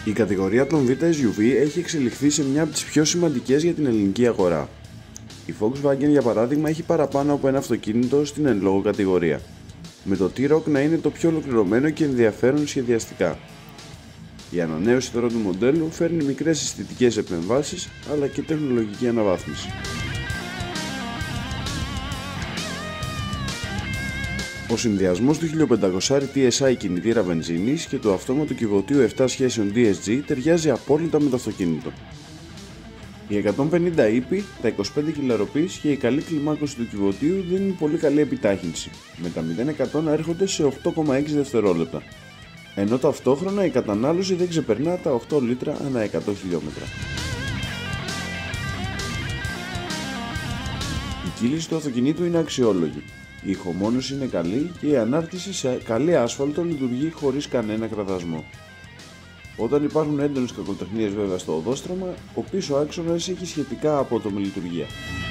Η κατηγορία των Β SUV έχει εξελιχθεί σε μια από τις πιο σημαντικές για την ελληνική αγορά. Η Volkswagen, για παράδειγμα, έχει παραπάνω από ένα αυτοκίνητο στην εν λόγω κατηγορία, με το T-Roc να είναι το πιο ολοκληρωμένο και ενδιαφέρον σχεδιαστικά. Η ανανέωση τώρα του μοντέλου φέρνει μικρές αισθητικές επεμβάσεις αλλά και τεχνολογική αναβάθμιση. Ο συνδυασμός του 1500 TSI κινητήρα βενζίνης και του αυτόματου κυβωτίου 7 σχέσεων DSG ταιριάζει απόλυτα με το αυτοκίνητο. Οι 150 ύπη, τα 25 kRp και η καλή κλιμάκωση του κυβωτίου δίνουν πολύ καλή επιτάχυνση, με τα 0-100 να έρχονται σε 8,6 δευτερόλεπτα, ενώ ταυτόχρονα η κατανάλωση δεν ξεπερνά τα 8 λίτρα ανά 100 χιλιόμετρα. Η κύληση του αυτοκινήτου είναι αξιόλογη, η ηχομόνωση είναι καλή και η ανάρτηση σε καλή άσφαλτο λειτουργεί χωρίς κανένα κραδασμό. Όταν υπάρχουν έντονες κακοτεχνίες βέβαια στο οδόστρωμα, ο πίσω άξονας έχει σχετικά απότομη λειτουργία.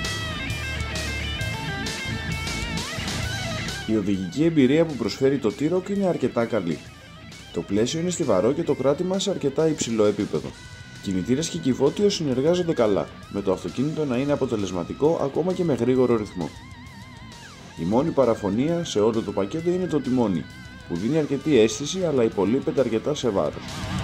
Η οδηγική εμπειρία που προσφέρει το T-Roc είναι αρκετά καλή. Το πλαίσιο είναι στιβαρό και το κράτημα σε αρκετά υψηλό επίπεδο. Κινητήρες και κυβότιο συνεργάζονται καλά, με το αυτοκίνητο να είναι αποτελεσματικό ακόμα και με γρήγορο ρυθμό. Η μόνη παραφωνία σε όλο το πακέτο είναι το τιμόνι, που δίνει αρκετή αίσθηση αλλά υπολείπεται αρκετά σε βάρος.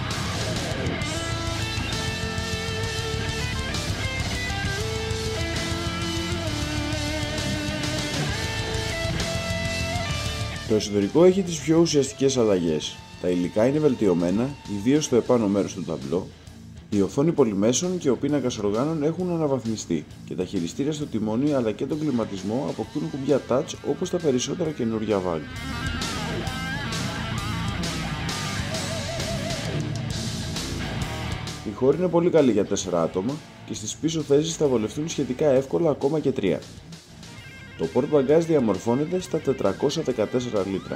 Το εσωτερικό έχει τις πιο ουσιαστικές αλλαγές. Τα υλικά είναι βελτιωμένα, ιδίως στο επάνω μέρος του ταμπλό. Η οθόνη πολυμέσων και ο πίνακας οργάνων έχουν αναβαθμιστεί και τα χειριστήρια στο τιμόνι αλλά και τον κλιματισμό αποκτούν κουμπιά touch όπως τα περισσότερα καινούργια VAG. Η χώρη είναι πολύ καλή για 4 άτομα και στις πίσω θέσεις θα βολευτούν σχετικά εύκολα ακόμα και 3. Το port bagage διαμορφώνεται στα 414 λίτρα.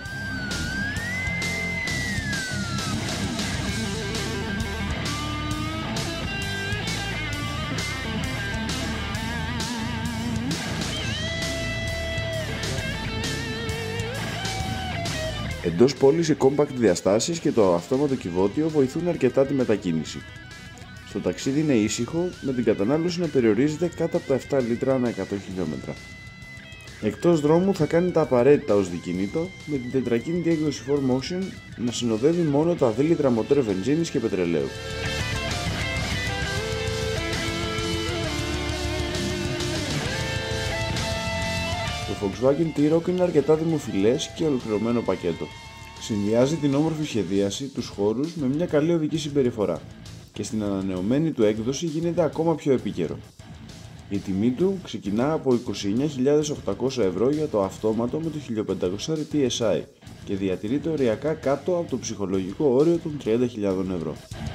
Εντός πόλης οι compact διαστάσεις και το αυτόματο κυβότιο βοηθούν αρκετά τη μετακίνηση. Στο ταξίδι είναι ήσυχο, με την κατανάλωση να περιορίζεται κάτω από τα 7 λίτρα ανά 100 χιλιόμετρα. Εκτός δρόμου θα κάνει τα απαραίτητα ως δικίνητο, με την τετρακίνητη έκδοση 4Motion να συνοδεύει μόνο τα 2 λίτρα μοτόρ βενζίνης και πετρελαίου. Το Volkswagen T-Roc είναι αρκετά δημοφιλές και ολοκληρωμένο πακέτο. Συνδυάζει την όμορφη σχεδίαση, τους χώρους με μια καλή οδική συμπεριφορά και στην ανανεωμένη του έκδοση γίνεται ακόμα πιο επίκαιρο. Η τιμή του ξεκινά από 29.800 ευρώ για το αυτόματο με το 1500 TSI και διατηρείται οριακά κάτω από το ψυχολογικό όριο των 30.000 ευρώ.